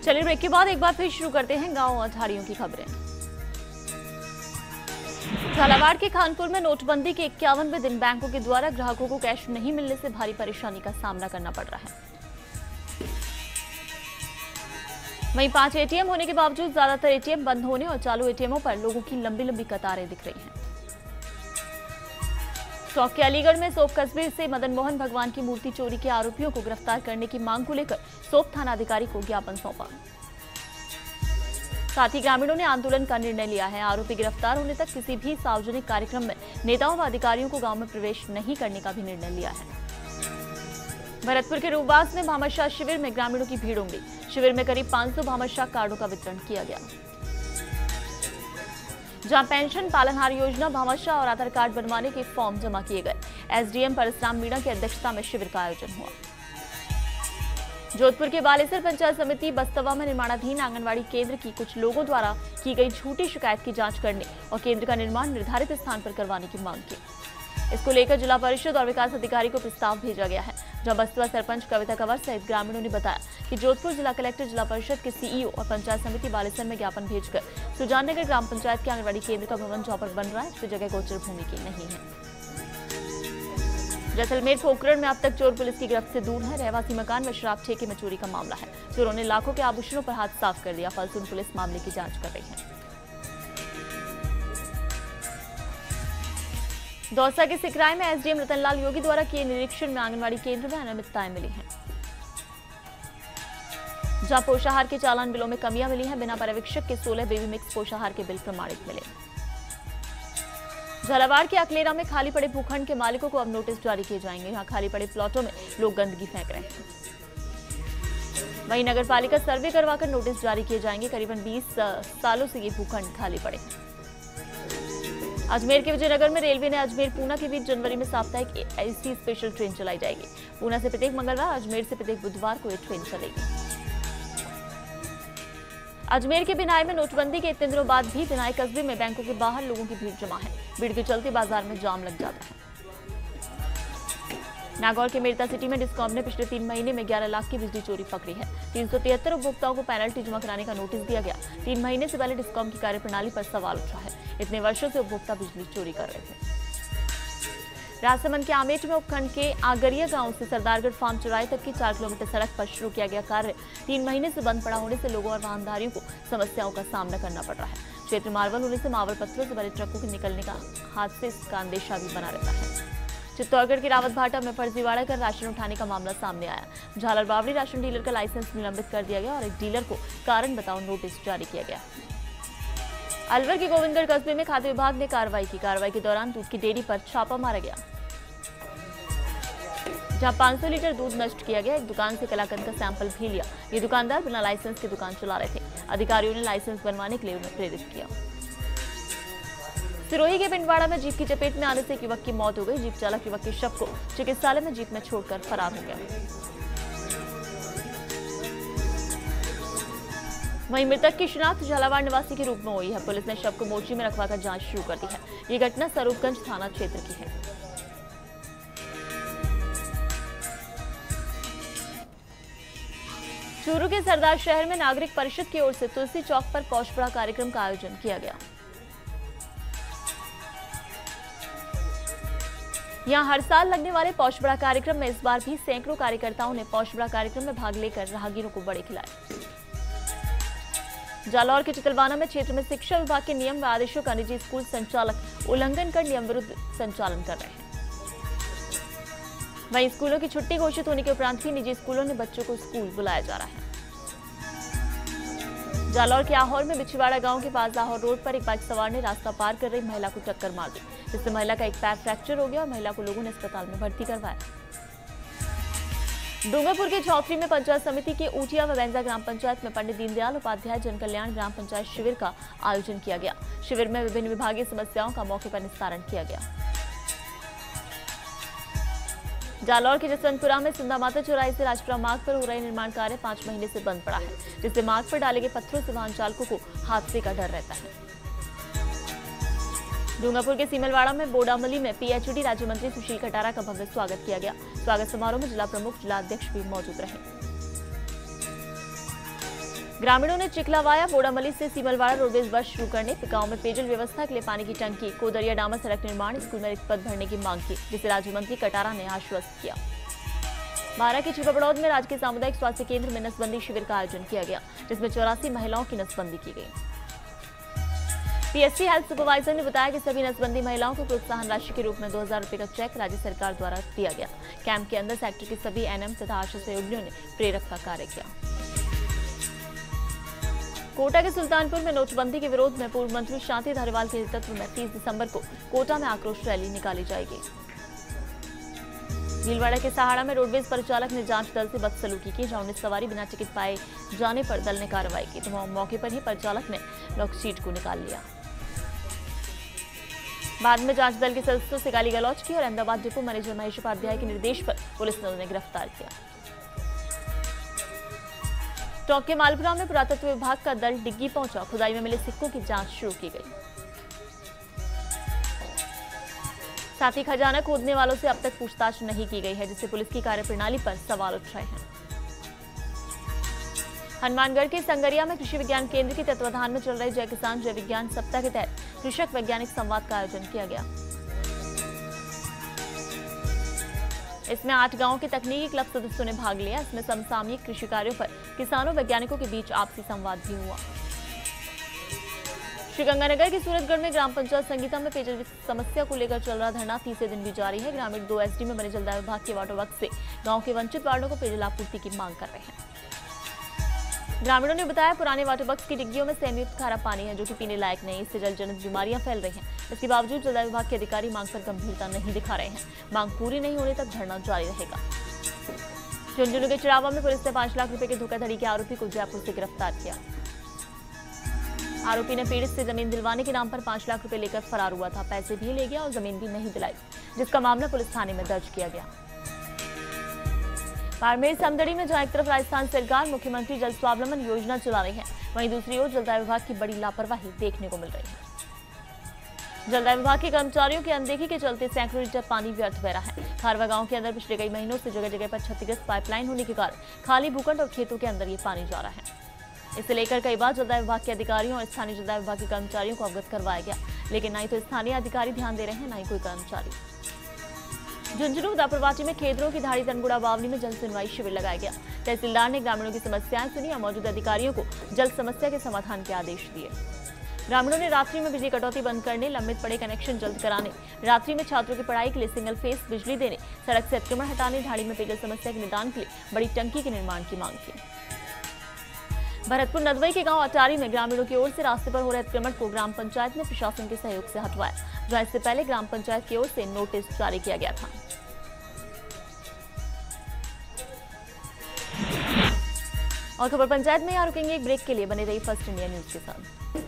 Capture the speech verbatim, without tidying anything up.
चलिए ब्रेक के बाद एक बार फिर शुरू करते हैं गांव और झाड़ियों की खबरें। झालावाड़ के खानपुर में नोटबंदी के इक्यावनवें दिन बैंकों के द्वारा ग्राहकों को कैश नहीं मिलने से भारी परेशानी का सामना करना पड़ रहा है। वहीं पांच एटीएम होने के बावजूद ज्यादातर एटीएम बंद होने और चालू एटीएमों पर लोगों की लंबी लंबी कतारें दिख रही हैं। स्टॉक के अलीगढ़ में सोप कस्बे से मदन मोहन भगवान की मूर्ति चोरी के आरोपियों को गिरफ्तार करने की मांग को लेकर सोप थानाधिकारी को ज्ञापन सौंपा। साथ ही ग्रामीणों ने आंदोलन का निर्णय लिया है। आरोपी गिरफ्तार होने तक किसी भी सार्वजनिक कार्यक्रम में नेताओं व अधिकारियों को गांव में प्रवेश नहीं करने का भी निर्णय लिया है। भरतपुर के रूबास में भामाशाह शिविर में ग्रामीणों की भीड़ उमड़ी। शिविर में करीब पांच सौ भामाशाह कार्डों का वितरण किया गया, जहां पेंशन, पालनहार योजना, भामाशाह और आधार कार्ड बनवाने के फॉर्म जमा किए गए। एसडीएम परशुराम मीणा की अध्यक्षता में शिविर का आयोजन हुआ। जोधपुर के बालेसर पंचायत समिति बस्तवा में निर्माणाधीन आंगनवाड़ी केंद्र की कुछ लोगों द्वारा की गई झूठी शिकायत की जांच करने और केंद्र का निर्माण निर्धारित स्थान पर करवाने की मांग की। इसको लेकर जिला परिषद और विकास अधिकारी को प्रस्ताव भेजा गया है, जहां बस्तवा सरपंच कविता कंवर सहित ग्रामीणों ने बताया कि जोधपुर जिला कलेक्टर, जिला परिषद के सीईओ और पंचायत समिति बालेसर में ज्ञापन भेजकर सुजान नगर ग्राम पंचायत के आंगनवाड़ी केंद्र का भवन जहां पर बन रहा है उसकी जगह गोचर भूमि की नहीं है। जैसलमेर पोखरण में अब तक चोर पुलिस की गिरफ्त से दूर है। रहवासी मकान में शराब ठेके में चोरी का मामला है। चोरों ने लाखों के आभूषणों पर हाथ साफ कर दिया। फलसून पुलिस मामले की जांच कर रही है। दौसा के सिकराय में एसडीएम रतनलाल योगी द्वारा किए निरीक्षण में आंगनवाड़ी केंद्र में अनियमितताएं मिली हैं, जहां पोषाहार के चालान बिलों में कमियां मिली हैं। बिना पर्यवेक्षक के सोलह बेबी मिक्स पोषाहार के बिल प्रमाणित मिले। झालावाड़ के अकलेरा में खाली पड़े भूखंड के मालिकों को अब नोटिस जारी किए जाएंगे। यहां खाली पड़े प्लॉटों में लोग गंदगी फेंक रहे हैं। वहीं नगर पालिका सर्वे करवाकर नोटिस जारी किए जाएंगे। करीबन बीस सालों से ये भूखंड खाली पड़े हैं। अजमेर के विजयनगर में रेलवे ने अजमेर पूना के बीच जनवरी में साप्ताहिक एसी स्पेशल ट्रेन चलाई जाएगी। पूना से प्रत्येक मंगलवार, अजमेर से प्रत्येक बुधवार को ये ट्रेन चलेगी। अजमेर के बिनाई में नोटबंदी के इतने दिनों बाद भी बिनाई कस्बे में बैंकों के बाहर लोगों की भीड़ जमा है। भीड़ के चलते बाजार में जाम लग जाता है। नागौर के मेरता सिटी में डिस्कॉम ने पिछले तीन महीने में ग्यारह लाख की बिजली चोरी पकड़ी है। तीन सौ तिहत्तर उपभोक्ताओं को पेनल्टी जमा कराने का नोटिस दिया गया। तीन महीने से पहले डिस्कॉम की कार्यप्रणाली पर सवाल उठा है। इतने वर्षों से उपभोक्ता बिजली चोरी कर रहे थे। राजसमंद के आमेट में उपखंड के आगरिया गांव से सरदारगढ़ फार्म चौराहे तक की चार किलोमीटर सड़क पर शुरू किया गया कार्य तीन महीने से बंद पड़ा होने से लोगों और वाहनधारियों को समस्याओं का सामना करना पड़ रहा है। क्षेत्र मार्बल होने से मार्बल पत्थरों से भरे ट्रकों के निकलने का हादसे का अंदेशा भी बना रहता है। चित्तौड़गढ़ के रावत भाटा में फर्जीवाड़ा कर राशन उठाने का मामला सामने आया। झालर बावड़ी राशन डीलर का लाइसेंस निलंबित कर दिया गया और एक डीलर को कारण बताओ नोटिस जारी किया गया। अलवर के गोविंदगढ़ कस्बे में खाद्य विभाग ने कार्रवाई की। कार्रवाई के दौरान दूध की डेयरी पर छापा मारा गया, जहां पाँच सौ लीटर दूध नष्ट किया गया। एक दुकान से कलाकंद का सैंपल भी लिया। ये दुकानदार बिना लाइसेंस की दुकान चला रहे थे। अधिकारियों ने लाइसेंस बनवाने के लिए उन्हें प्रेरित किया। सिरोही के पिंडवाड़ा में जीप की चपेट में आने से एक युवक की मौत हो गई। जीप चालक युवक के शव को चिकित्सालय में जीप में छोड़कर फरार हो गया। वहीं मृतक की शिनाख्त झालावाड़ निवासी के रूप में हुई है। पुलिस ने शव को मोर्ची में रखवाकर जांच शुरू कर दी है। ये घटना स्वरूपगंज थाना क्षेत्र की है। चूरू के सरदार शहर में नागरिक परिषद की ओर से तुलसी चौक पर पौषपड़ा कार्यक्रम का आयोजन किया गया। यहां हर साल लगने वाले पौषपड़ा कार्यक्रम में इस बार भी सैकड़ों कार्यकर्ताओं ने पौषपड़ा कार्यक्रम में भाग लेकर राहगीरों को बड़े खिलाए। जालौर के चितलवाना में क्षेत्र में शिक्षा विभाग के नियम व आदेशों का निजी स्कूल संचालक उल्लंघन कर नियम विरुद्ध संचालन कर रहे हैं। वहीं स्कूलों की छुट्टी घोषित होने के उपरांत भी निजी स्कूलों ने बच्चों को स्कूल बुलाया जा रहा है। जालौर के आहोर में बिछवाड़ा गांव के पास आहोर रोड पर एक बाइक सवार ने रास्ता पार कर रही महिला को टक्कर मार दी, जिससे महिला का एक पैर फ्रैक्चर हो गया और महिला को लोगों ने अस्पताल में भर्ती करवाया। डूंगरपुर के चौथरी में पंचायत समिति के ऊटिया व बेंजा ग्राम पंचायत में पंडित दीनदयाल उपाध्याय जन कल्याण ग्राम पंचायत शिविर का आयोजन किया गया। शिविर में विभिन्न विभागीय समस्याओं का मौके पर निस्तारण किया गया। जालौर के जसवंतपुरा में सुंदा माता चौराहे से राजपुरा मार्ग पर हो रहे निर्माण कार्य पांच महीने से बंद पड़ा है, जिससे मार्ग पर डाले गए पत्थरों से वाहन चालकों को हादसे का डर रहता है। डूंगरपुर के सीमलवाड़ा में बोडामली में पीएचडी राज्य मंत्री सुशील कटारा का भव्य स्वागत किया गया। स्वागत समारोह में जिला प्रमुख, जिला अध्यक्ष भी मौजूद रहे। ग्रामीणों ने चिखलावाया बोड़ामली से सीमलवाड़ा रोडवेज बस शुरू करने, गांव में पेयजल व्यवस्था के लिए पानी की टंकी, कोदरिया डामर सड़क निर्माण, स्कूल में रिक्त पद भरने की मांग की, जिसे राज्य मंत्री कटारा ने आश्वस्त किया। बारह के छिपबड़ौद में राजकीय सामुदायिक स्वास्थ्य केंद्र में नसबंदी शिविर का आयोजन किया गया, जिसमें चौरासी महिलाओं की नसबंदी की गई। पीएससी हेल्थ सुपरवाइजर ने बताया कि सभी नसबंदी महिलाओं को प्रोत्साहन राशि के रूप में दो हजार रुपए का चेक राज्य सरकार द्वारा दिया गया। कैंप के अंदर सेक्टर के सभी एनएम तथा आशा सहयोगियों ने प्रेरक का कार्य किया। कोटा के सुल्तानपुर में नोटबंदी के विरोध में पूर्व मंत्री शांति धारीवाल के नेतृत्व में तीस दिसंबर को कोटा में आक्रोश रैली निकाली जाएगी। भीलवाड़ा के सहाड़ा में रोडवेज परिचालक ने जांच दल से बदसलूकी की, जहां उन्हें सवारी बिना टिकट पाए जाने पर दल ने कार्रवाई की, तो मौके पर ही परिचालक ने लॉक सीट को निकाल लिया। बाद में जांच दल के सदस्यों से गाली गलौज की और अहमदाबाद डिपो मैनेजर महेश उपाध्याय के निर्देश पर पुलिस ने उन्हें गिरफ्तार किया। टोंक के मालपुरा में पुरातत्व विभाग का दल डिग्गी पहुंचा, खुदाई में मिले सिक्कों की जांच शुरू की गई। साथ ही खजाना खोदने वालों से अब तक पूछताछ नहीं की गई है, जिससे पुलिस की कार्यप्रणाली पर सवाल उठ रहे हैं। हनुमानगढ़ के संगरिया में कृषि विज्ञान केंद्र के तत्वाधान में चल रहे जय किसान जय विज्ञान सप्ताह के तहत कृषक वैज्ञानिक संवाद का आयोजन किया गया। इसमें आठ गांवों के तकनीकी क्लब सदस्यों ने भाग लिया। इसमें समसामयिक कृषि कार्यों पर किसानों वैज्ञानिकों के बीच आपसी संवाद भी हुआ। श्रीगंगानगर के सूरतगढ़ में ग्राम पंचायत संगीता में पेयजल समस्या को लेकर चल रहा धरना तीसरे दिन भी जारी है। ग्रामीण दो एसडी में बने जलदाय विभाग के वाटर वर्क से गांव के वंचित वार्डों को पेयजल आपूर्ति की मांग कर रहे हैं। ग्रामीणों ने बताया पुराने वाटर वर्क्स की डिग्गियों में सैनियुक्त खारा पानी है, जो कि पीने लायक नहीं। इससे जल जनित बीमारियां फैल रही हैं। इसके बावजूद जलदाय विभाग के अधिकारी मांग पर गंभीरता नहीं दिखा रहे हैं। मांग पूरी नहीं होने तक धरना जारी रहेगा। झुंझुनू के चिड़ावा में पुलिस ने पांच लाख रुपए के धोखाधड़ी के आरोपी को जयपुर से गिरफ्तार किया। आरोपी ने पीड़ित से जमीन दिलवाने के नाम पर पांच लाख रुपए लेकर फरार हुआ था। पैसे भी ले गया और जमीन भी नहीं दिलाई, जिसका मामला पुलिस थाने में दर्ज किया गया। बाड़मेर समदड़ी में जहां एक तरफ राजस्थान सरकार मुख्यमंत्री जल स्वावलंबन योजना चला रही है, वहीं दूसरी ओर जलदाय विभाग की बड़ी लापरवाही देखने को मिल रही है। जलदाय विभाग के कर्मचारियों की अनदेखी के चलते सैकड़ों लीटर पानी व्यर्थ बह रहा है। खारवा गांव के अंदर पिछले कई महीनों से जगह जगह पर क्षतिग्रस्त पाइपलाइन होने के कारण खाली भूखंड और खेतों के अंदर ये पानी जा रहा है। इसे लेकर कई बार जलदाय विभाग के अधिकारियों और स्थानीय जलदाय विभाग के कर्मचारियों को अवगत करवाया गया, लेकिन न ही तो स्थानीय अधिकारी ध्यान दे रहे हैं, न ही कोई कर्मचारी। झुंझुनू दापरवाटी में खेतरों की धाड़ी तनगुड़ा बावली में जल सुनवाई शिविर लगाया गया। तहसीलदार ने ग्रामीणों की समस्याएं सुनी और मौजूदा अधिकारियों को जल समस्या के समाधान के आदेश दिए। ग्रामीणों ने रात्रि में बिजली कटौती बंद करने, लंबित पड़े कनेक्शन जल्द कराने, रात्रि में छात्रों की पढ़ाई के लिए सिंगल फेस बिजली देने, सड़क से अतिक्रमण हटाने, ढाड़ी में पेयजल समस्या के निदान के लिए बड़ी टंकी के निर्माण की मांग की। भरतपुर नदवई के गांव अटारी में ग्रामीणों की ओर से रास्ते पर हो रहे अतिक्रमण को ग्राम पंचायत ने प्रशासन के सहयोग से हटवाया, जहां इससे पहले ग्राम पंचायत की ओर से नोटिस जारी किया गया था। और खबर पंचायत में यहाँ रुकेंगे एक ब्रेक के लिए। बने रही फर्स्ट इंडिया न्यूज के साथ।